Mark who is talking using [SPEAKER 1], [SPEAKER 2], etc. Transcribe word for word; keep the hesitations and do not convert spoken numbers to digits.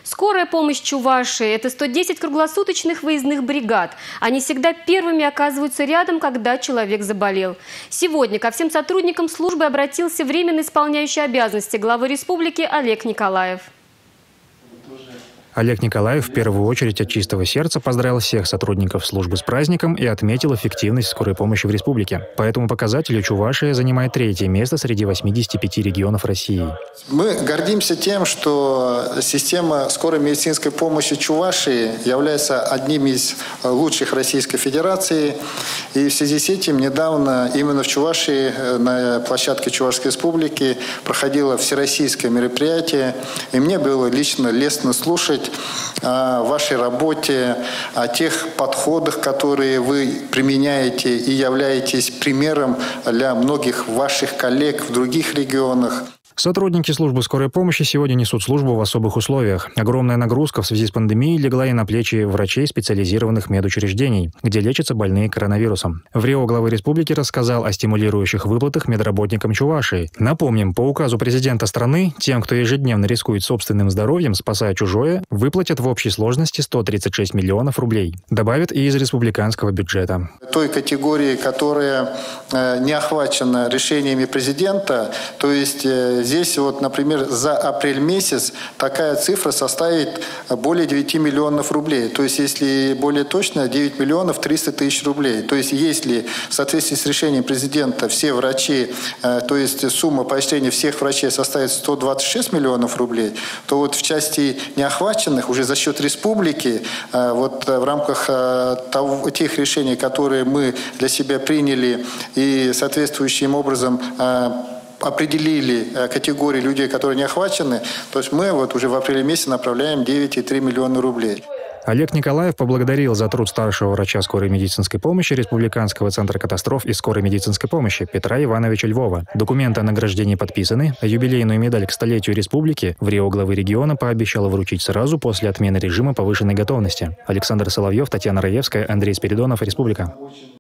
[SPEAKER 1] Скорая помощь Чувашии – это сто десять круглосуточных выездных бригад. Они всегда первыми оказываются рядом, когда человек заболел. Сегодня ко всем сотрудникам службы обратился временно исполняющий обязанности главы республики Олег Николаев.
[SPEAKER 2] Олег Николаев в первую очередь от чистого сердца поздравил всех сотрудников службы с праздником и отметил эффективность скорой помощи в республике. По этому показателю Чувашия занимает третье место среди восьмидесяти пяти регионов России.
[SPEAKER 3] Мы гордимся тем, что система скорой медицинской помощи Чувашии является одним из лучших Российской Федерации. И в связи с этим недавно именно в Чувашии на площадке Чувашской Республики проходило всероссийское мероприятие. И мне было лично лестно слушать о вашей работе, о тех подходах, которые вы применяете и являетесь примером для многих ваших коллег в других регионах.
[SPEAKER 2] Сотрудники службы скорой помощи сегодня несут службу в особых условиях. Огромная нагрузка в связи с пандемией легла и на плечи врачей специализированных медучреждений, где лечатся больные коронавирусом. В Рио главы республики рассказал о стимулирующих выплатах медработникам Чувашии. Напомним, по указу президента страны, тем, кто ежедневно рискует собственным здоровьем, спасая чужое, выплатят в общей сложности сто тридцать шесть миллионов рублей. Добавят и из республиканского бюджета.
[SPEAKER 3] Той категории, которая не охвачена решениями президента, то есть здесь, вот, например, за апрель месяц такая цифра составит более девяти миллионов рублей. То есть, если более точно, девять миллионов триста тысяч рублей. То есть, если в соответствии с решением президента все врачи, то есть сумма поощрения всех врачей составит сто двадцать шесть миллионов рублей, то вот в части неохваченных уже за счет республики, вот в рамках того, тех решений, которые мы для себя приняли и соответствующим образом определили категории людей, которые не охвачены, то есть мы вот уже в апреле месяце направляем девять и три миллиона рублей.
[SPEAKER 2] Олег Николаев поблагодарил за труд старшего врача скорой медицинской помощи Республиканского центра катастроф и скорой медицинской помощи Петра Ивановича Львова. Документы о награждении подписаны, а юбилейную медаль к столетию республики в Рио главы региона пообещала вручить сразу после отмены режима повышенной готовности. Александр Соловьев, Татьяна Раевская, Андрей Спиридонов, Республика.